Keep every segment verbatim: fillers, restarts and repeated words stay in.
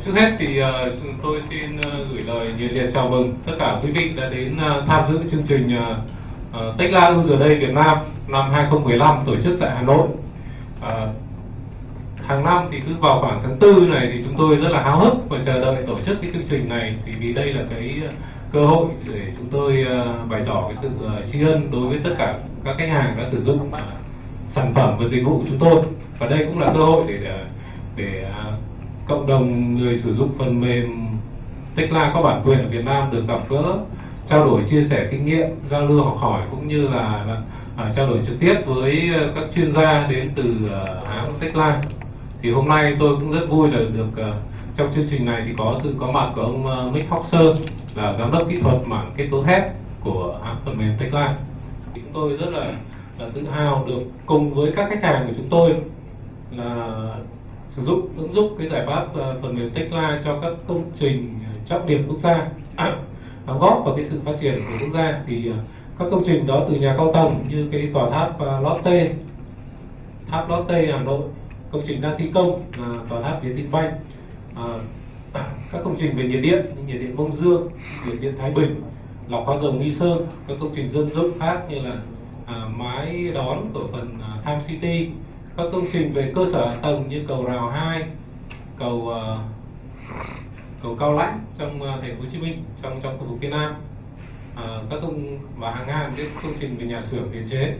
Trước hết thì uh, tôi xin uh, gửi lời nhiệt liệt chào mừng tất cả quý vị đã đến uh, tham dự chương trình uh, uh, Tekla ưu giờ đây Việt Nam năm hai không một năm tổ chức tại Hà Nội. Uh, hàng năm thì cứ vào khoảng tháng tư này thì chúng tôi rất là háo hức và chờ đợi tổ chức cái chương trình này, thì vì đây là cái cơ hội để chúng tôi uh, bày tỏ cái sự uh, tri ân đối với tất cả các khách hàng đã sử dụng uh, sản phẩm và dịch vụ của chúng tôi, và đây cũng là cơ hội để để, để uh, cộng đồng người sử dụng phần mềm Tekla có bản quyền ở Việt Nam được gặp gỡ, trao đổi chia sẻ kinh nghiệm, giao lưu học hỏi, cũng như là, là à, trao đổi trực tiếp với uh, các chuyên gia đến từ uh, hãng Tekla. Thì hôm nay tôi cũng rất vui là được uh, trong chương trình này thì có sự có mặt của ông uh, Mick Hoxer, là giám đốc kỹ thuật mảng kết cấu thép của hãng phần mềm Tekla. Chúng tôi rất là, là tự hào được cùng với các khách hàng của chúng tôi là sử dụng ứng dụng cái giải pháp uh, phần mềm Tekla cho các công trình trọng điểm quốc gia, đóng góp vào cái sự phát triển của quốc gia. Thì uh, các công trình đó từ nhà cao tầng như cái tòa tháp uh, Lotte, tháp Lotte Hà Nội, công trình đang thi công là uh, tòa tháp Vietinbank, uh, các công trình về nhiệt điện như nhiệt điện Mông Dương, nhiệt điện Thái Bình, lọc hóa dầu Nghi Sơn, các công trình dân dụng khác như là uh, mái đón của phần uh, Time City, các công trình về cơ sở hạ tầng như cầu Rào hai, cầu uh, cầu Cao Lãnh trong uh, thành phố Hồ Chí Minh, trong trong khu vực phía Nam, uh, các công và hàng ngàn cái công trình về nhà xưởng điện chế.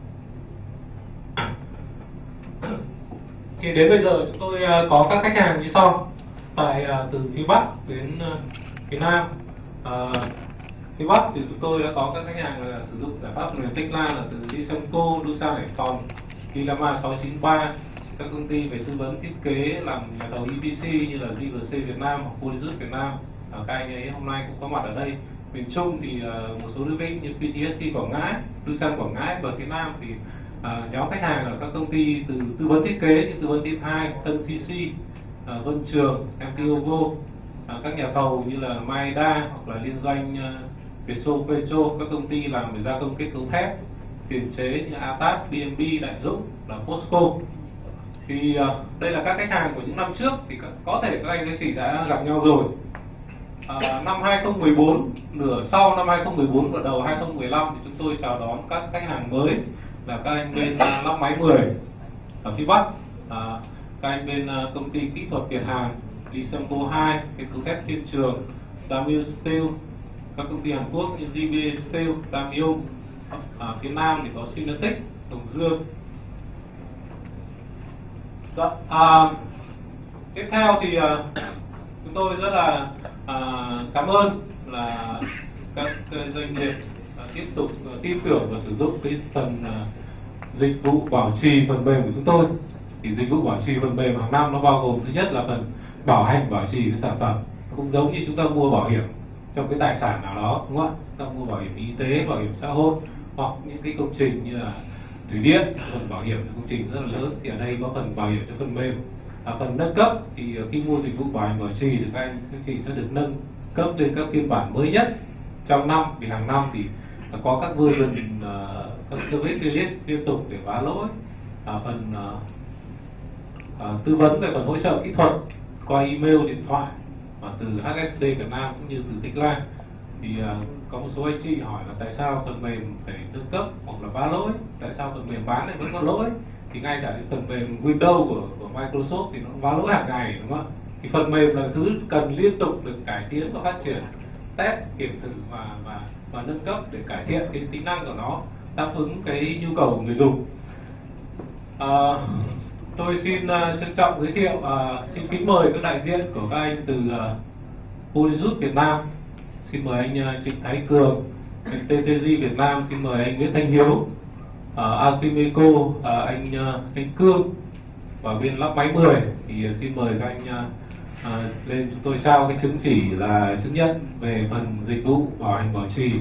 Thì đến bây giờ chúng tôi uh, có các khách hàng như sau. Tại uh, từ phía Bắc đến uh, phía Nam, uh, phía Bắc thì chúng tôi đã có các khách hàng là sử dụng giải pháp phần mềm Tekla là từ Lysenko, Doosan Hải Phòng, Lilama sáu chín ba, các công ty về tư vấn thiết kế làm nhà thầu e pê xê như là giê vê xê Việt Nam hoặc Polyjuice Việt Nam. À, các anh ấy hôm nay cũng có mặt ở đây. Miền Trung thì uh, một số đơn vị như pê tê ét xê Quảng Ngãi, Doosan Quảng Ngãi, và phía Nam thì uh, nhóm khách hàng là các công ty từ tư vấn thiết kế như tư vấn Tiên Hai, Tân xê xê, uh, Vân Trường, em tê Ogo, uh, các nhà thầu như là Maeda hoặc là liên doanh uh, Vietso Petro, các công ty làm về gia công kết cấu thép, tiền chế như a tát, bê em bê, Đại Dũng, là Posco. Thì uh, đây là các khách hàng của những năm trước, thì có thể các anh các chị đã gặp nhau rồi. Uh, năm hai không một bốn, nửa sau năm hai không một bốn và đầu hai không một năm thì chúng tôi chào đón các khách hàng mới là các anh bên uh, lắp máy mười ở phía Bắc, uh, các anh bên uh, công ty kỹ thuật Việt Hàn, Lysenko hai, kết cấu thép Thiên Trường, Damil Steel, các công ty Hàn Quốc như giê bê Steel, Damium. À, phía Nam thì có Synetech, Đồng Dương. Đó, à, tiếp theo thì à, chúng tôi rất là à, cảm ơn là các doanh nghiệp à, tiếp tục à, tin tưởng và sử dụng cái phần à, dịch vụ bảo trì phần mềm của chúng tôi. Thì dịch vụ bảo trì phần mềm hàng năm nó bao gồm thứ nhất là phần bảo hành bảo trì cái sản phẩm, cũng giống như chúng ta mua bảo hiểm trong cái tài sản nào đó, đúng không ạ? Chúng ta mua bảo hiểm y tế, bảo hiểm xã hội, hoặc những cái công trình như là thủy điện, phần bảo hiểm là công trình rất là lớn, thì ở đây có phần bảo hiểm cho phần mềm. À, phần nâng cấp thì khi mua dịch vụ bảo hành bảo trì thì các anh các chị sẽ được nâng cấp lên các phiên bản mới nhất trong năm, vì hàng năm thì có các version, uh, các service release liên tục để vá lỗi. À, phần uh, uh, tư vấn về phần hỗ trợ kỹ thuật qua email, điện thoại và từ hát ét đê Việt Nam cũng như từ Tekla. Thì uh, có một số anh chị hỏi là tại sao phần mềm phải nâng cấp hoặc là vá lỗi, tại sao phần mềm bán lại vẫn có lỗi. Thì ngay cả cái phần mềm Windows của, của Microsoft thì nó vá lỗi hàng ngày, đúng không ạ? Thì phần mềm là thứ cần liên tục được cải tiến và phát triển, test, kiểm thử và và và nâng cấp để cải thiện cái tính năng của nó, đáp ứng cái nhu cầu của người dùng. Uh, tôi xin uh, trân trọng giới thiệu, uh, xin kính mời các đại diện của các anh từ uh, Polyjuice Việt Nam. Xin mời anh uh, Trịnh Thái Cường, anh tê tê giê Việt Nam. Xin mời anh Nguyễn Thanh Hiếu, uh, Altimeco, uh, anh uh, anh Cương, và bên lắp máy mười thì uh, xin mời các anh uh, uh, lên chúng tôi trao cái chứng chỉ là chứng nhận về phần dịch vụ bảo hành bảo trì.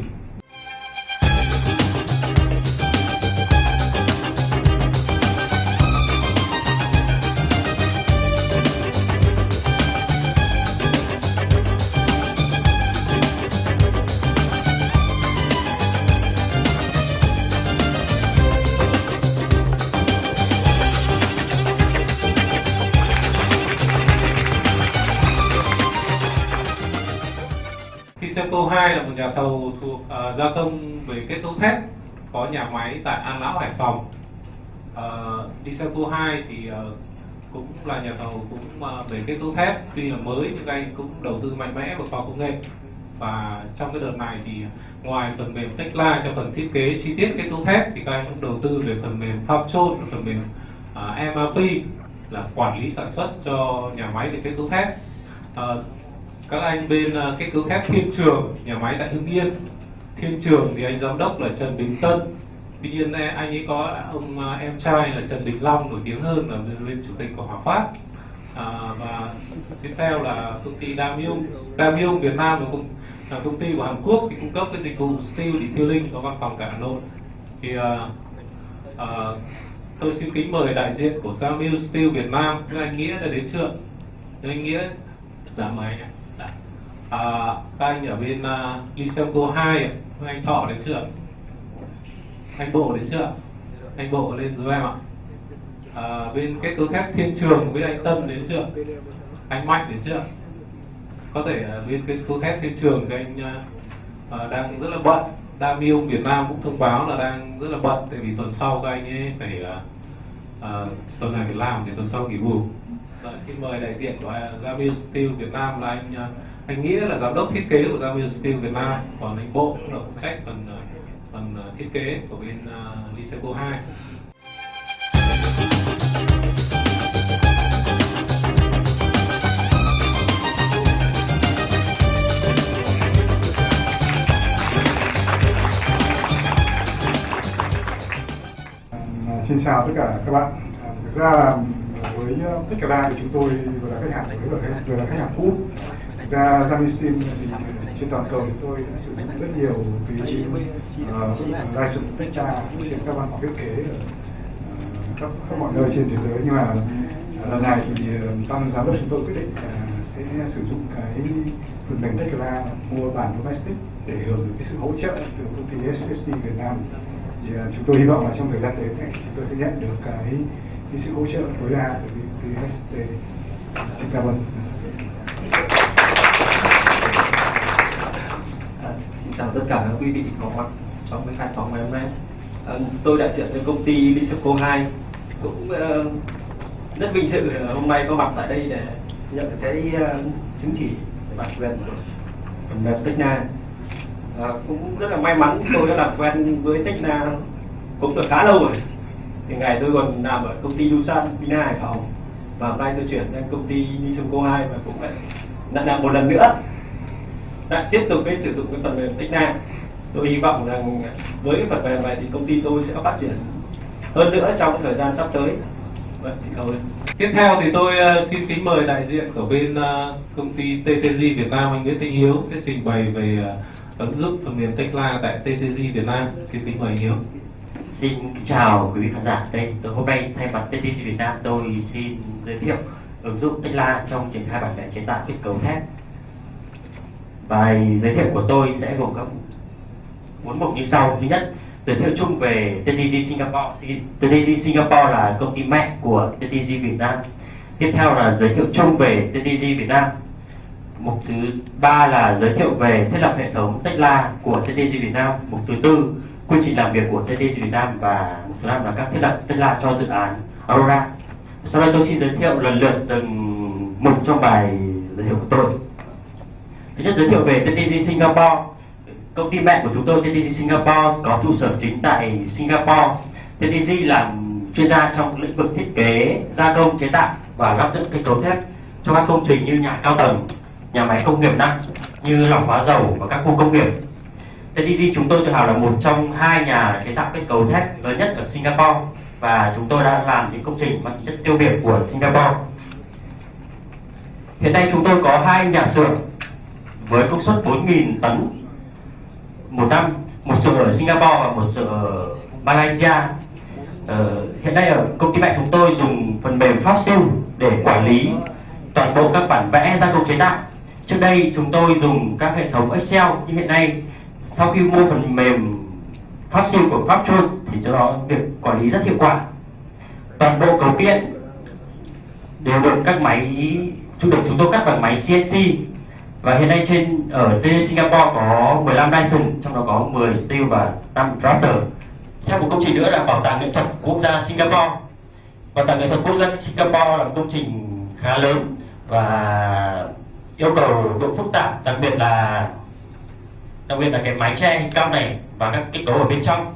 hai là một nhà thầu thuộc uh, gia công về kết cấu thép, có nhà máy tại An Lão, Hải Phòng. uh, Liseco hai thì uh, cũng là nhà thầu cũng uh, về kết cấu thép, tuy là mới nhưng các anh cũng đầu tư mạnh mẽ vào khoa học công nghệ. Và trong cái đợt này thì ngoài phần mềm Tekla cho phần thiết kế chi tiết kết cấu thép thì các anh cũng đầu tư về phần mềm Fabchon, phần mềm uh, em rờ pê là quản lý sản xuất cho nhà máy về kết cấu thép. Uh, các anh bên uh, kết cấu thép Thiên Trường, nhà máy tại Hưng Yên. Thiên Trường thì anh giám đốc là Trần Đình Tân, tuy nhiên anh ấy có ông uh, em trai là Trần Đình Long, nổi tiếng hơn là bên chủ tịch của Hòa Phát. À, và tiếp theo là công ty Damium. Damium Việt Nam là công, là công ty của Hàn Quốc thì cung cấp cái dịch vụ steel detailing, có văn phòng tại Hà Nội. Thì uh, uh, tôi xin kính mời đại diện của Damium Steel Việt Nam, các anh Nghĩa đã đến chưa? Anh Nghĩa, dạ mời anh. À, các anh ở bên uh, Liseco hai, anh Thọ đến chưa? Anh Bộ đến chưa? Anh Bộ lên giúp em ạ. À, bên kết cấu thép Thiên Trường với anh Tân đến chưa? Anh Mạnh đến chưa? Có thể uh, bên kết cấu thép Thiên Trường thì anh uh, uh, đang rất là bận. Damium Việt Nam cũng thông báo là đang rất là bận, tại vì tuần sau các anh ấy phải uh, uh, tuần này phải làm thì tuần sau nghỉ bù. Rồi, xin mời đại diện của Damium Steel Việt Nam là anh uh, anh Nghĩa là giám đốc thiết kế của Damium Steel Việt Nam, còn anh Bộ cũng là phụ trách phần phần thiết kế của bên uh, Liseco hai. Xin chào tất cả các bạn. Thực ra là với Tekla thì chúng tôi vừa là khách hàng mới vừa là khách hàng cũ. Thực ra Damium Steel trên toàn cầu thì tôi đã sử dụng rất nhiều cái uh, license Tekla trên các văn phòng thiết kế ở uh, khắp, khắp mọi nơi trên thế giới, nhưng mà uh, lần này thì ban giám đốc chúng tôi quyết định uh, sẽ sử dụng cái phần mềm Tekla mua bản domestic để hưởng được cái sự hỗ trợ từ công ty ét ét tê Việt Nam. Thì uh, chúng tôi hy vọng là trong thời gian tới này chúng tôi sẽ nhận được cái, cái sự hỗ trợ tối đa từ công ty ét ét tê. Xin cảm ơn. Xin chào tất cả các quý vị có mặt trong cái khai phóng ngày hôm nay. À, tôi đại diện cho công ty Liseco hai, cũng uh, rất vinh dự hôm nay có mặt tại đây để nhận cái uh, chứng chỉ bản quyền của phần mềm Tekla. À, cũng rất là may mắn tôi đã làm quen với Tekla cũng được khá lâu rồi. Thì ngày tôi còn làm ở công ty Dusan Vina Hải Phòng, và hôm nay tôi chuyển sang công ty Liseco hai và cũng lại lại làm một lần nữa lại tiếp tục cái sử dụng cái phần mềm Tekla. Tôi hy vọng rằng với cái phần mềm này thì công ty tôi sẽ phát triển hơn nữa trong cái thời gian sắp tới. Vậy thì cảm ơn. Tiếp theo thì tôi uh, xin kính mời đại diện của bên uh, công ty tê tê giê Việt Nam, anh Nguyễn Thanh Hiếu sẽ trình bày về uh, ứng dụng phần mềm Tekla tại tê tê giê Việt Nam. Xin kính mời Hiếu. Xin chào quý vị khán giả. Đây, tôi hôm nay thay mặt tê tê giê Việt Nam tôi xin giới thiệu ứng dụng Tekla trong triển khai bản vẽ chế tạo kết cấu thép. Bài giới thiệu của tôi sẽ gồm các bốn mục như sau. Thứ nhất, giới thiệu chung về tê tê giê Singapore. tê tê giê Singapore là công ty mẹ của tê tê giê Việt Nam. Tiếp theo là giới thiệu chung về tê tê giê Việt Nam. Mục thứ ba là giới thiệu về thiết lập hệ thống Tekla của tê tê giê Việt Nam. Mục thứ tư, quy trình làm việc của tê tê giê Việt Nam, và mục thứ năm là các thiết lập Tekla cho dự án Aurora. Sau đây tôi xin giới thiệu lần lượt từng mục trong bài giới thiệu của tôi. Thứ nhất, giới thiệu về tê tê giê Singapore. Công ty mẹ của chúng tôi, tê tê giê Singapore, có trụ sở chính tại Singapore. tê tê giê làm chuyên gia trong lĩnh vực thiết kế, gia công, chế tạo và lắp ráp kết cấu thép cho các công trình như nhà cao tầng, nhà máy công nghiệp nặng như lọc hóa dầu và các khu công nghiệp. tê tê giê chúng tôi tự hào là một trong hai nhà chế tạo kết cấu thép lớn nhất ở Singapore, và chúng tôi đã làm những công trình mang tính chất tiêu biểu của Singapore. Hiện nay chúng tôi có hai nhà xưởng với công suất bốn nghìn tấn một năm, một xưởng ở Singapore và một xưởng ở Malaysia. Ờ, hiện nay ở công ty mẹ chúng tôi dùng phần mềm Fabchon để quản lý toàn bộ các bản vẽ gia công chế tạo. Trước đây chúng tôi dùng các hệ thống Excel, nhưng hiện nay sau khi mua phần mềm Fabchon của Fabchon thì cho nó việc quản lý rất hiệu quả. Toàn bộ cấu kiện đều được các máy chúng được chúng tôi cắt bằng máy xê en xê Và hiện nay trên ở tê đê Singapore có mười lăm license, trong đó có mười steel và năm drafter. Theo một công trình nữa là Bảo tàng nghệ thuật quốc gia Singapore. Bảo tàng nghệ thuật quốc gia Singapore là một công trình khá lớn và yêu cầu độ phức tạp, đặc biệt là đặc biệt là cái mái che cao này và các kết cấu ở bên trong.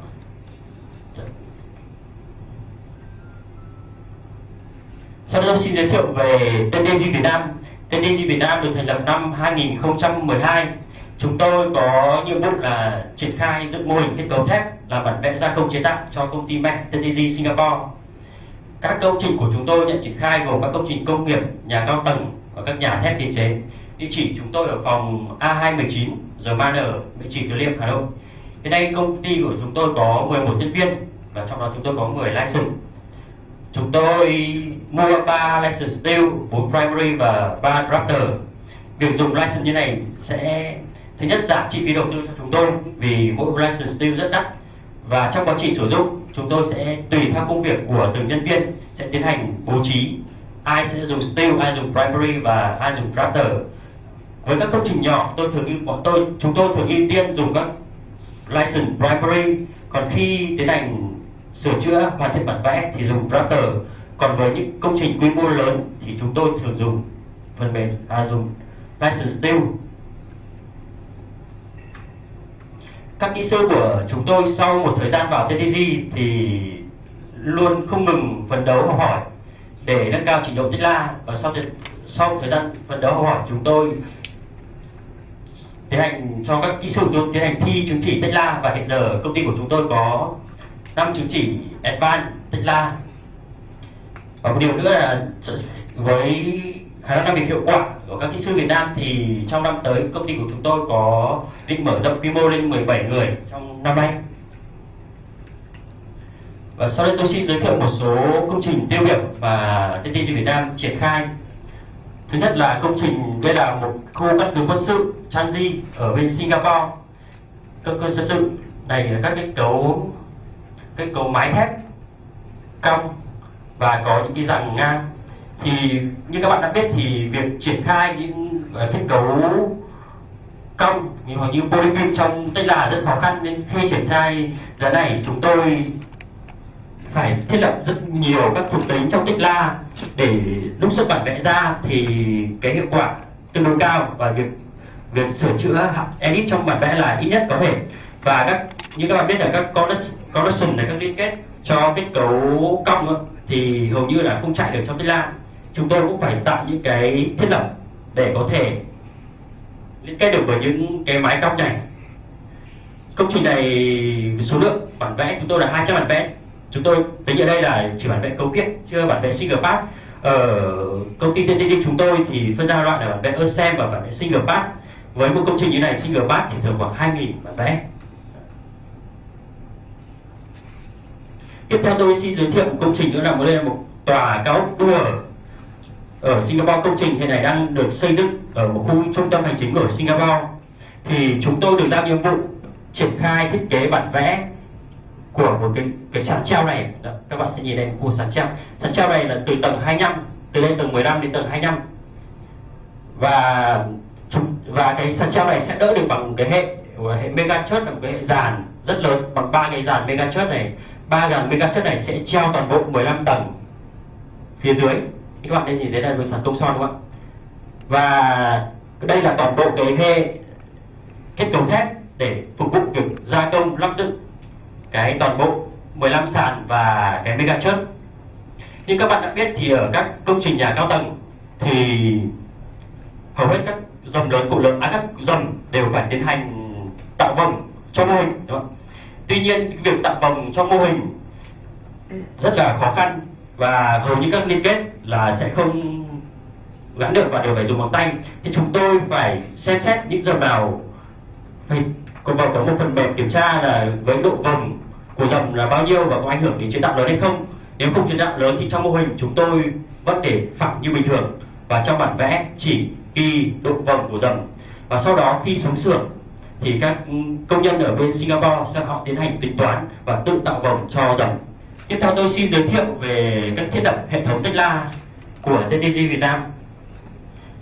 Sau đây tôi xin giới thiệu về tê đê giê Việt Nam. tê đê giê Việt Nam được thành lập năm hai nghìn không trăm mười hai. Chúng tôi có nhiệm vụ là triển khai dựng mô hình kết cấu thép làm bản vẽ gia công chế tạo cho công ty mẹ tê đê giê Singapore. Các công trình của chúng tôi nhận triển khai gồm các công trình công nghiệp, nhà cao tầng và các nhà thép tiền chế. Địa chỉ chúng tôi ở phòng A hai một chín, The Manor, Mễ Trì, Từ Liêm, Hà Nội. Hiện nay công ty của chúng tôi có mười một nhân viên và trong đó chúng tôi có mười license. Chúng tôi mua ba license steel, bốn primary và ba drafter. Việc dùng license như này sẽ thứ nhất giảm chi phí đầu tư cho chúng tôi vì mỗi license steel rất đắt, và trong quá trình sử dụng chúng tôi sẽ tùy theo công việc của từng nhân viên sẽ tiến hành bố trí ai sẽ dùng steel, ai dùng primary và ai dùng drafter. Với các công trình nhỏ, tôi thường ưu bọn tôi chúng tôi thường ưu tiên dùng các license primary, còn khi tiến hành sửa chữa hoàn thiện bản vẽ thì dùng drafter. Còn với những công trình quy mô lớn thì chúng tôi thường dùng phần mềm à, dùng license steel. Các kỹ sư của chúng tôi sau một thời gian vào tê đê giê thì luôn không ngừng phấn đấu học hỏi để nâng cao trình độ tích la, và sau sau thời gian phấn đấu học hỏi chúng tôi tiến hành cho các kỹ sư chúng tiến hành thi chứng chỉ tích la, và hiện giờ công ty của chúng tôi có năm chứng chỉ Advanced tích la. Và một điều nữa là với khả năng làm việc hiệu quả của các kỹ sư Việt Nam thì trong năm tới công ty của chúng tôi có định mở rộng quy mô lên mười bảy người trong năm nay. Và sau đây tôi xin giới thiệu một số công trình tiêu biểu mà tê đê giê Việt Nam triển khai. Thứ nhất là công trình, đây là một khu căn cứ quân sự Changi ở bên Singapore. Cơ cơ sở sự này là các kết cấu kết cấu mái thép cong và có những cái dàn ngang. Thì như các bạn đã biết thì việc triển khai những kết cấu cong hoặc như polypin trong Tây là rất khó khăn, nên khi triển khai giá này chúng tôi phải thiết lập rất nhiều các thuộc tính trong tích la để lúc xuất bản vẽ ra thì cái hiệu quả tương đối cao, và việc việc sửa chữa edit trong bản vẽ là ít nhất có thể. Và các như các bạn biết là các connection này, các liên kết cho kết cấu cong thì hầu như là không chạy được trong tích la. Chúng tôi cũng phải tạo những cái thiết lập để có thể liên kết được với những cái mái cong này. Công trình này số lượng bản vẽ chúng tôi là hai trăm bản vẽ. Chúng tôi tính ở đây là chỉ bản vẽ cấu kiện, chưa bản vẽ single pass. Ở công ty tê đê giê chúng tôi thì phân ra loại là bản vẽ Earthsem và bản vẽ single pass. Với một công trình như này single pass thì thường khoảng hai nghìn bản vẽ. Tiếp theo tôi xin giới thiệu một công trình nữa là một đây là một tòa cao ốc đua ở Singapore. Công trình hiện nay đang được xây dựng ở một khu trung tâm hành chính ở Singapore. Thì chúng tôi được giao nhiệm vụ triển khai thiết kế bản vẽ của một cái cái sàn treo này. Đó, các bạn sẽ nhìn đây, của sàn treo. Sàn treo này là từ tầng hai mươi lăm, từ lên tầng mười lăm đến tầng hai mươi lăm. Và và cái sàn treo này sẽ đỡ được bằng cái hệ hệ mega chớt, là một cái hệ dàn rất lớn bằng ba cái dàn mega chớt này. Ba dàn mega chớt này sẽ treo toàn bộ mười lăm tầng phía dưới. Các bạn thấy nhìn thấy đây là sàn công son đúng không ạ? Và đây là toàn bộ cái hệ kết cấu thép để phục vụ việc gia công lắp dựng cái toàn bộ mười lăm sàn và cái mega chớt. Như các bạn đã biết thì ở các công trình nhà cao tầng thì hầu hết các dầm lớn cụ lớn, à, các dầm đều phải tiến hành tạo vòng cho mô hình, đúng không? Tuy nhiên việc tạo vòng cho mô hình rất là khó khăn và hầu như các liên kết là sẽ không gắn được và đều phải dùng bằng tay. Thì chúng tôi phải xem xét những dầm nào phải có vào có một phần mềm kiểm tra là với độ vòng của dầm là bao nhiêu và có ảnh hưởng đến chế tạo lớn hay không. Nếu không chế tạo lớn thì trong mô hình chúng tôi vẫn để phẳng như bình thường, và trong bản vẽ chỉ ghi độ vòng của dầm. Và sau đó khi xuống xưởng thì các công nhân ở bên Singapore sẽ họ tiến hành tính toán và tự tạo vòng cho dầm. Tiếp theo tôi xin giới thiệu về các thiết lập hệ thống tích la của tê đê giê Việt Nam.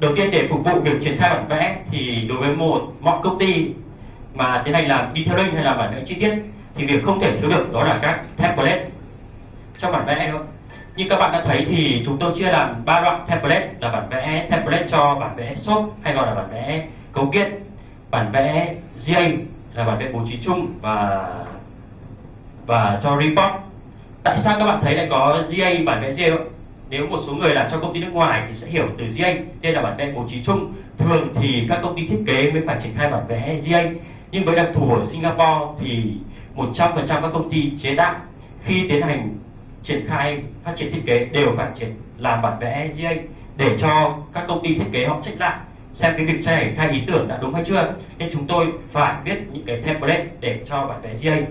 Đầu tiên để phục vụ việc triển khai bản vẽ thì đối với một mọi công ty mà tiến hành làm detailing hay là bản vẽ chi tiết thì việc không thể thiếu được đó là các template trong bản vẽ thôi. Như các bạn đã thấy thì chúng tôi chia làm ba đoạn template, là bản vẽ template cho bản vẽ shop hay gọi là bản vẽ cấu kiện, bản vẽ giê a là bản vẽ bố trí chung và và cho report. Tại sao các bạn thấy lại có giê a, bản vẽ giê a? Nếu một số người làm cho công ty nước ngoài thì sẽ hiểu từ giê a, đây là bản vẽ bố trí chung. Thường thì các công ty thiết kế mới phải triển khai bản vẽ giê a, nhưng với đặc thù ở Singapore thì một trăm phần trăm các công ty chế tạo khi tiến hành triển khai phát triển thiết kế đều phải triển làm bản vẽ giê a để cho các công ty thiết kế họ check lại xem cái việc triển khai ý tưởng đã đúng hay chưa. Nên chúng tôi phải viết những cái template để cho bản vẽ giê a.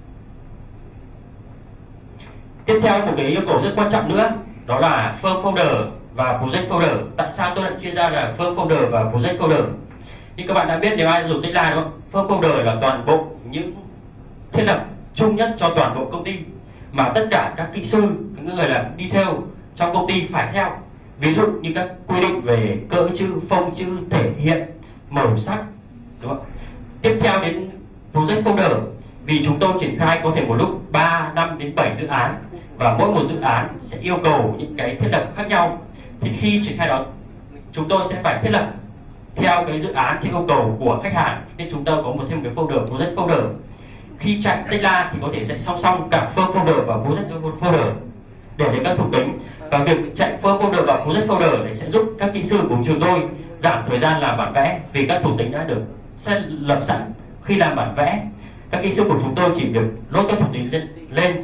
Tiếp theo một cái yêu cầu rất quan trọng nữa đó là firm folder và project folder. Tại sao tôi lại chia ra là firm folder và project folder? Như các bạn đã biết nếu ai dùng Tekla đúng không? Firm folder là toàn bộ những thiết lập chung nhất cho toàn bộ công ty mà tất cả các kỹ sư, những người làm detail trong công ty phải theo. Ví dụ như các quy định về cỡ chữ, phông chữ, thể hiện, màu sắc, đúng không? Tiếp theo đến project folder, vì chúng tôi triển khai có thể một lúc ba, năm đến bảy dự án và mỗi một dự án sẽ yêu cầu những cái thiết lập khác nhau. Thì khi triển khai đó chúng tôi sẽ phải thiết lập theo cái dự án theo yêu cầu của khách hàng, nên chúng tôi có một thêm một cái folder project folder. Khi chạy Tekla thì có thể chạy song song cả firm folder và project folder để đến các thủ tính. Và việc chạy firm folder và project folder này sẽ giúp các kỹ sư của trường tôi giảm thời gian làm bản vẽ, vì các thủ tính đã được sẽ lập sẵn khi làm bản vẽ. Các kỹ sư của chúng tôi chỉ việc load các thủ tính lên, lên.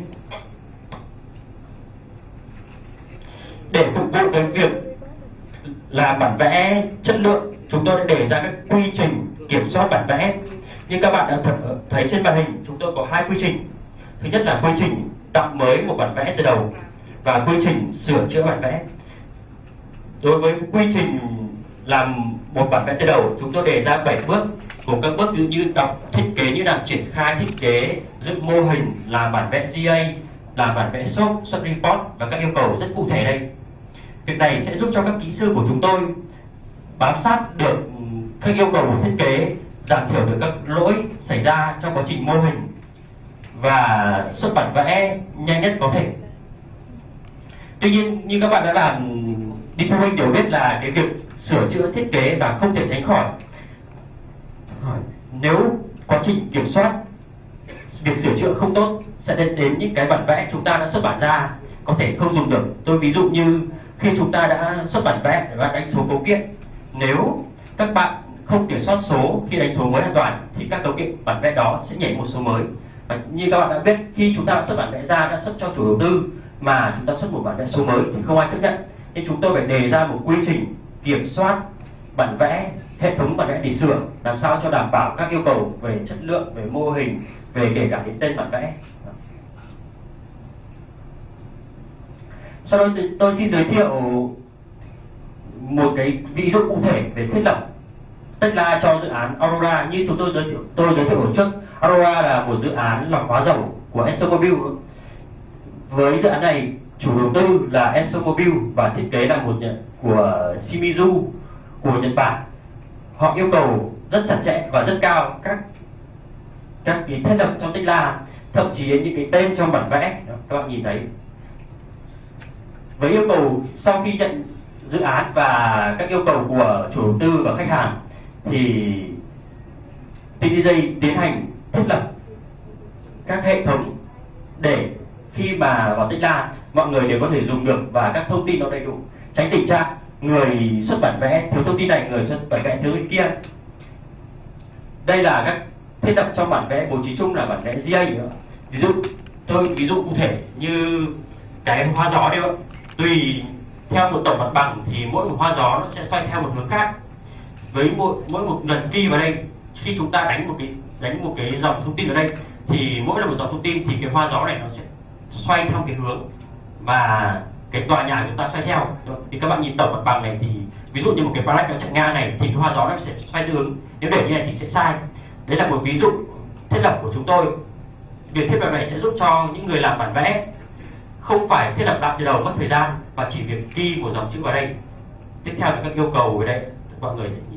Để phục vụ cái việc làm bản vẽ chất lượng, chúng tôi đã đề ra các quy trình kiểm soát bản vẽ. Như các bạn đã thấy trên màn hình, chúng tôi có hai quy trình. Thứ nhất là quy trình tạo mới một bản vẽ từ đầu và quy trình sửa chữa bản vẽ. Đối với quy trình làm một bản vẽ từ đầu, chúng tôi đề ra bảy bước, gồm các bước như đọc thiết kế, như là triển khai thiết kế, dựng mô hình, làm bản vẽ giê a, làm bản vẽ shop, xuất report và các yêu cầu rất cụ thể đây. Việc này sẽ giúp cho các kỹ sư của chúng tôi bám sát được các yêu cầu của thiết kế, giảm thiểu được các lỗi xảy ra trong quá trình mô hình và xuất bản vẽ nhanh nhất có thể. Tuy nhiên như các bạn đã làm detailing đều biết là cái việc sửa chữa thiết kế là không thể tránh khỏi. Nếu quá trình kiểm soát việc sửa chữa không tốt sẽ đến đến những cái bản vẽ chúng ta đã xuất bản ra có thể không dùng được. Tôi ví dụ như khi chúng ta đã xuất bản vẽ và đánh số cấu kiện, nếu các bạn không kiểm soát số khi đánh số mới an toàn thì các cấu kiện bản vẽ đó sẽ nhảy một số mới. Và như các bạn đã biết, khi chúng ta xuất bản vẽ ra đã xuất cho chủ đầu tư mà chúng ta xuất một bản vẽ số mới thì không ai chấp nhận. Nên chúng tôi phải đề ra một quy trình kiểm soát bản vẽ, hệ thống bản vẽ để sửa làm sao cho đảm bảo các yêu cầu về chất lượng, về mô hình, về kể cả đến tên bản vẽ. Sau đó tôi xin giới thiệu một cái ví dụ cụ thể về thiết lập Tekla cho dự án Aurora. Như chúng tôi giới thiệu, tôi giới thiệu ở trước, Aurora là một dự án lọc hóa dầu của ExxonMobil. Với dự án này, chủ đầu tư là ExxonMobil và thiết kế là một của Shimizu của Nhật Bản. Họ yêu cầu rất chặt chẽ và rất cao các các cái thiết lập trong Tekla, thậm chí đến những cái tên trong bản vẽ các bạn nhìn thấy. Với yêu cầu sau khi nhận dự án và các yêu cầu của chủ đầu tư và khách hàng thì tê đê giê tiến hành thiết lập các hệ thống để khi mà vào Tekla mọi người đều có thể dùng được và các thông tin nó đầy đủ, tránh tình trạng người xuất bản vẽ thiếu thông tin này, người xuất bản vẽ thiếu thông tin kia. Đây là các thiết lập trong bản vẽ bố trí chung là bản vẽ giê a nữa. Ví dụ tôi ví dụ cụ thể như cái hoa gió đấy ạ. Tùy theo một tổng mặt bằng thì mỗi một hoa gió nó sẽ xoay theo một hướng khác. Với mỗi mỗi một lần ghi vào đây, khi chúng ta đánh một cái đánh một cái dòng thông tin ở đây thì mỗi là một dòng thông tin thì cái hoa gió này nó sẽ xoay theo cái hướng và cái tòa nhà chúng ta xoay theo. Thì các bạn nhìn tổng mặt bằng này thì ví dụ như một cái parallax nó chạy ngang này thì cái hoa gió nó sẽ xoay theo hướng, nếu để như này thì sẽ sai. Đấy là một ví dụ thiết lập của chúng tôi. Việc thiết lập này sẽ giúp cho những người làm bản vẽ không phải thiết lập lại từ đầu mất thời gian và chỉ việc ghi một dòng chữ vào đây tiếp theo là các yêu cầu ở đây mọi người sẽ nhìn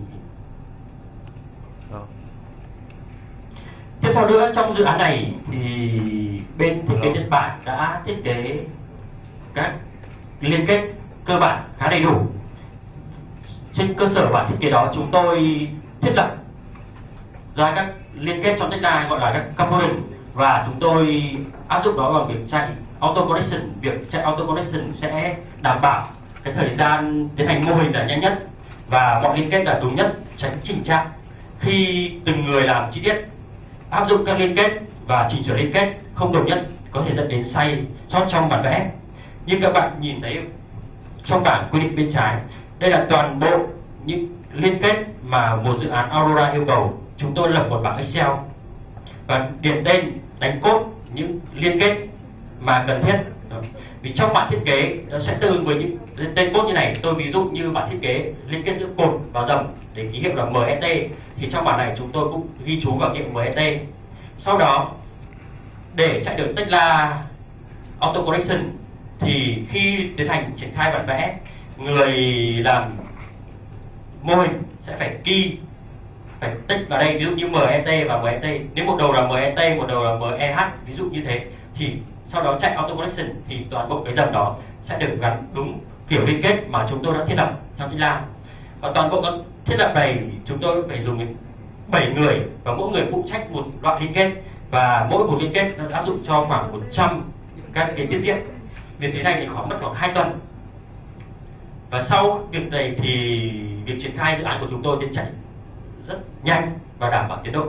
tiếp theo nữa. Trong dự án này thì bên thiết kế Nhật Bản đã thiết kế các liên kết cơ bản khá đầy đủ. Trên cơ sở bản thiết kế đó, chúng tôi thiết lập ra các liên kết trong Tekla gọi là các component, và chúng tôi áp dụng đó vào việc chạy auto connection. Việc chạy auto connection sẽ đảm bảo cái thời gian tiến hành mô hình là nhanh nhất và mọi liên kết là đúng nhất, tránh chỉnh trang khi từng người làm chi tiết. Áp dụng các liên kết và chỉnh sửa liên kết không đồng nhất có thể dẫn đến sai sót trong bản vẽ. Như các bạn nhìn thấy trong bảng quy định bên trái, đây là toàn bộ những liên kết mà một dự án Aurora yêu cầu. Chúng tôi lập một bảng Excel và điền tên, đánh code những liên kết mà cần thiết. Vì trong bản thiết kế nó sẽ tương ứng với những tên code như này. Tôi ví dụ như bản thiết kế liên kết giữa cột và dầm để ký hiệu là em ét tê, thì trong bản này chúng tôi cũng ghi chú vào hiệu em ét tê. Sau đó để chạy được Tekla auto correction thì khi tiến hành triển khai bản vẽ, người làm mô hình sẽ phải key, phải tích vào đây ví dụ như em ét tê và em ét tê. Nếu một đầu là em ét tê, một đầu là em e hát ví dụ như thế, thì sau đó chạy auto correction thì toàn bộ cái dầm đó sẽ được gắn đúng kiểu liên kết mà chúng tôi đã thiết lập trong Tekla. Và toàn bộ các thiết lập này chúng tôi phải dùng đến bảy người và mỗi người phụ trách một loại liên kết, và mỗi một liên kết nó áp dụng cho khoảng một trăm các cái tiết diện. Việc thế này thì khoảng mất khoảng hai tuần. Và sau việc này thì việc triển khai dự án của chúng tôi tiến chạy rất nhanh và đảm bảo tiến độ.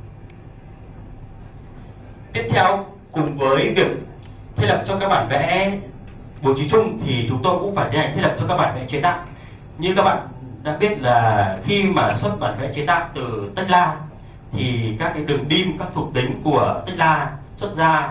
Tiếp theo, cùng với việc thiết lập cho các bản vẽ bố trí chung thì chúng tôi cũng phải tiến hành thiết lập cho các bản vẽ chế tạo. Như các bạn đã biết là khi mà xuất bản vẽ chế tạo từ Tekla thì các cái đường đim, các thuộc tính của Tekla xuất ra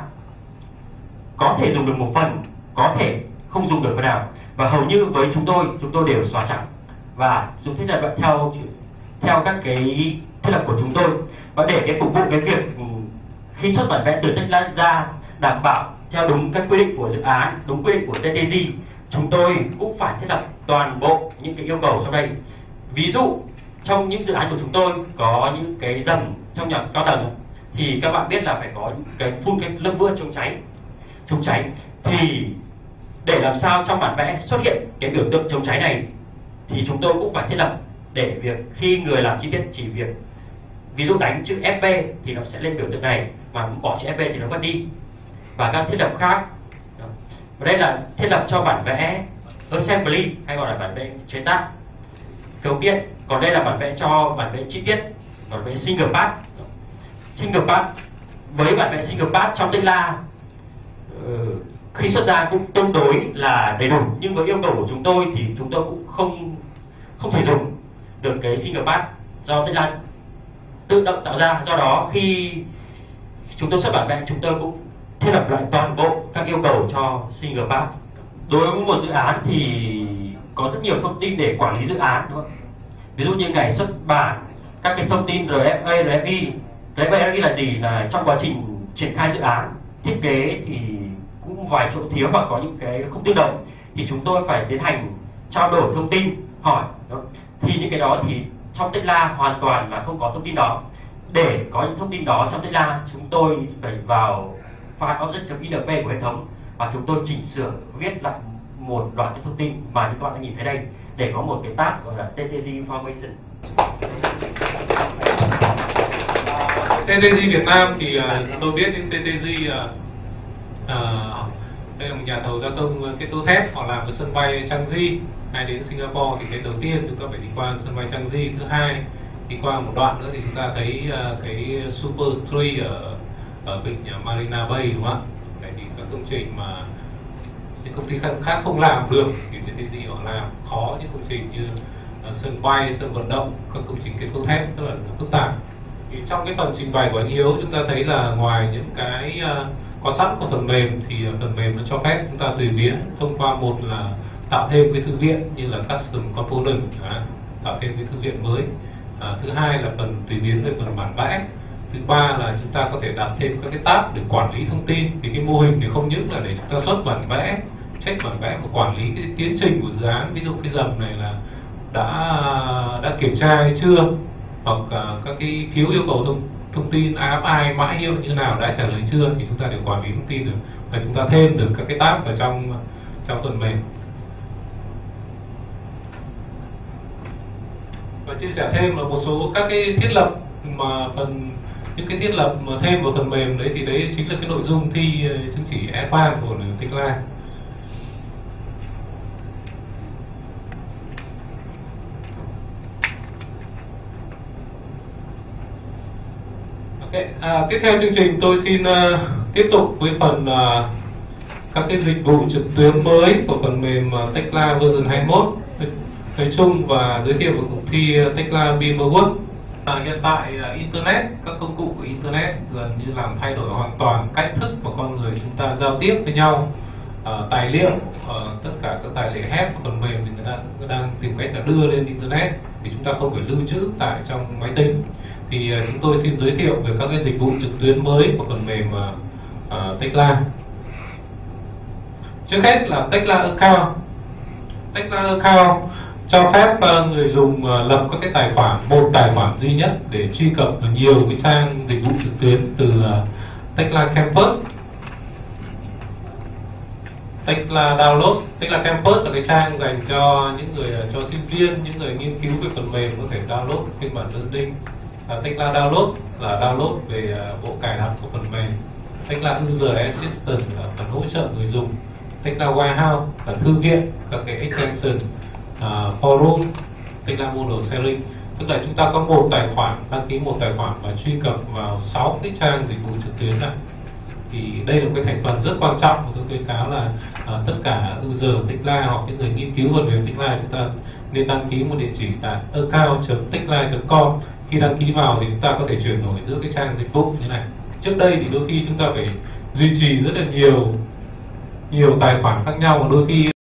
có thể dùng được một phần, có thể không dùng được phần nào, và hầu như với chúng tôi chúng tôi đều xóa chẳng và dùng thiết lập theo theo các cái thiết lập của chúng tôi. Và để cái phục vụ cái việc khi xuất bản vẽ từ Tekla ra đảm bảo theo đúng các quy định của dự án, đúng quy định của tê tê giê, chúng tôi cũng phải thiết lập toàn bộ những cái yêu cầu sau đây. Ví dụ trong những dự án của chúng tôi có những cái dầm trong nhà cao tầng thì các bạn biết là phải có những cái phun cái lớp vữa chống cháy chống cháy thì để làm sao trong bản vẽ xuất hiện cái biểu tượng chống cháy này thì chúng tôi cũng phải thiết lập để việc khi người làm chi tiết chỉ việc ví dụ đánh chữ ép vê thì nó sẽ lên biểu tượng này, mà bỏ chữ ép vê thì nó mất đi, và các thiết lập khác. Và đây là thiết lập cho bản vẽ assembly hay gọi là bản vẽ chế tác cấu kiện. Còn đây là bản vẽ cho bản vẽ chi tiết, bản vẽ single pass. Single pass với bản vẽ single pass trong Tekla uh, khi xuất ra cũng tương đối là đầy đủ, nhưng với yêu cầu của chúng tôi thì chúng tôi cũng không không thể dùng được cái single pass do Tekla tự động tạo ra. Do đó khi chúng tôi xuất bản vẽ, chúng tôi cũng thiết lập lại toàn bộ các yêu cầu cho single pass. Đối với một dự án thì có rất nhiều thông tin để quản lý dự án, đúng không? Ví dụ như ngày xuất bản, các cái thông tin rờ ép a, rờ ép i. rờ ép a, rờ ép i là gì? Là trong quá trình triển khai dự án, thiết kế thì cũng vài chỗ thiếu hoặc có những cái không tương đồng thì chúng tôi phải tiến hành trao đổi thông tin, hỏi. Đúng không? Thì những cái đó thì trong Tekla hoàn toàn là không có thông tin đó. Để có những thông tin đó trong Tekla, chúng tôi phải vào file object.inp của hệ thống và chúng tôi chỉnh sửa, viết lại một loạt những thông tin mà các bạn đã nhìn thấy đây để có một cái tab gọi là tê tê giê Information. tê tê giê Việt Nam thì uh, tôi biết đến tê tê giê uh, uh, đây là một nhà thầu gia công kết cấu thép, họ làm cái sân bay Changi. Hay đến Singapore thì cái đầu tiên chúng ta phải đi qua sân bay Changi, thứ hai đi qua một đoạn nữa thì chúng ta thấy uh, cái Super Tree ở ở vịnh Marina Bay, đúng không ạ? Đấy thì các công trình mà những công ty khác không làm được thì tê tê giê họ làm. Khó những công trình như uh, sân bay, sân vận động, các công trình kết cấu thép rất là phức tạp. Thì trong cái phần trình bày của anh Hiếu, chúng ta thấy là ngoài những cái uh, có sẵn của phần mềm thì phần mềm nó cho phép chúng ta tùy biến thông qua một là tạo thêm cái thư viện như là custom component, à, tạo thêm cái thư viện mới. À, thứ hai là phần tùy biến về phần bản vẽ. Thứ ba là chúng ta có thể đặt thêm các cái tab để quản lý thông tin. Vì cái mô hình thì không những là để chúng ta xuất bản vẽ, check bản vẽ và quản lý cái tiến trình của dự dự án, ví dụ cái dầm này là đã đã kiểm tra hay chưa, hoặc uh, các cái phiếu yêu cầu thông thông tin a ép i mã hiệu như nào đã trả lời chưa, thì chúng ta đều quản lý thông tin được và chúng ta thêm được các cái tab ở trong trong phần mềm. Và chia sẻ thêm là một số các cái thiết lập mà phần những cái thiết lập mà thêm vào phần mềm đấy, thì đấy chính là cái nội dung thi chứng chỉ Advanced của Tekla. Okay. À, tiếp theo chương trình tôi xin uh, tiếp tục với phần uh, các cái dịch vụ trực tuyến mới của phần mềm uh, Tekla version hai mươi mốt nói chung, và giới thiệu về cuộc thi uh, Tekla bê i em Award. À, hiện tại uh, Internet, các công cụ của Internet gần như làm thay đổi hoàn toàn cách thức mà con người chúng ta giao tiếp với nhau. Uh, tài liệu, uh, tất cả các tài liệu hép của phần mềm thì người ta cũng đang tìm cách là đưa lên Internet, thì chúng ta không phải lưu trữ tại trong máy tính. Thì uh, chúng tôi xin giới thiệu về các cái dịch vụ trực tuyến mới của phần mềm uh, uh, Tekla. Trước hết là Tekla Account. Tekla Account cho phép uh, người dùng uh, lập các cái tài khoản, một tài khoản duy nhất để truy cập vào nhiều cái trang dịch vụ trực tuyến, từ uh, Tekla Campus, Tekla Download. Tekla Campus là cái trang dành cho những người uh, cho sinh viên, những người nghiên cứu về phần mềm có thể download phiên bản đơn đinh. Uh, Tekla Download là download về uh, bộ cài đặt của phần mềm. Tekla User Assistant là phần hỗ trợ người dùng. Tekla Warehouse là thư viện, các cái extension, uh, forum, Tekla Model Sharing, tức là chúng ta có một tài khoản, đăng ký một tài khoản và truy cập vào sáu cái trang dịch vụ trực tuyến này. Thì đây là một cái thành phần rất quan trọng mà tôi khuyến cáo là uh, tất cả user Tekla hoặc những người nghiên cứu phần mềm Tekla chúng ta nên đăng ký một địa chỉ tại account chấm tekla chấm com. Khi đăng ký vào thì chúng ta có thể chuyển đổi giữa cái trang dịch vụ như này. Trước đây thì đôi khi chúng ta phải duy trì rất là nhiều nhiều tài khoản khác nhau, và đôi khi